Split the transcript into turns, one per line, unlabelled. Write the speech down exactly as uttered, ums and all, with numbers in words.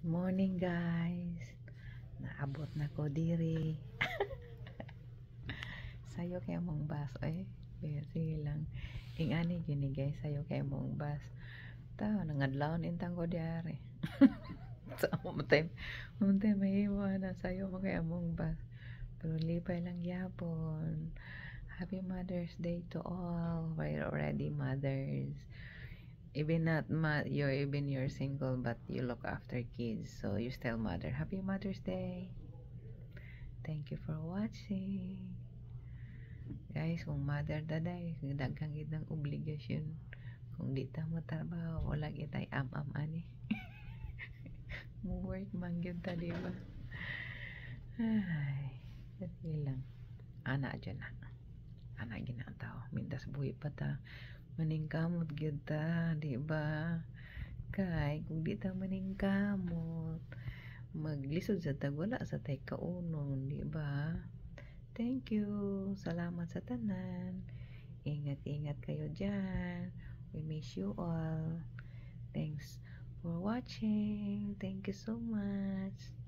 Morning guys. Naabot na ko diri. Sayo kay mong bus ay. Sige lang. Ingani gini guys, sayo kay mong bus. Ta nangadlawon intang ko diare. Sa umatay. Umatay may na sayo mo kay mong bus. Pero lipay lang yapon. Happy Mother's Day to all. We're already mothers. Even not ma you're even you're single but you look after kids, so you're still mother. Happy Mother's Day. Thank you for watching. Guys, kung mother daday, daghang gid ng obligasyon. Kung di ta mo trabaho, wala kitay am-am ani. Mo work man gyud ta, di ba? Ay, dali lang. Ana dyan na. Ana gina ang tao. Mintas buhi pa ta. Maningkamot gyud ta, di ba? Kay kung di ta maningkamot, maglisod sa tag wala sa tay kaunon, di ba? Thank you. Salamat sa tanan. Ingat-ingat kayo diyan. We miss you all. Thanks for watching. Thank you so much.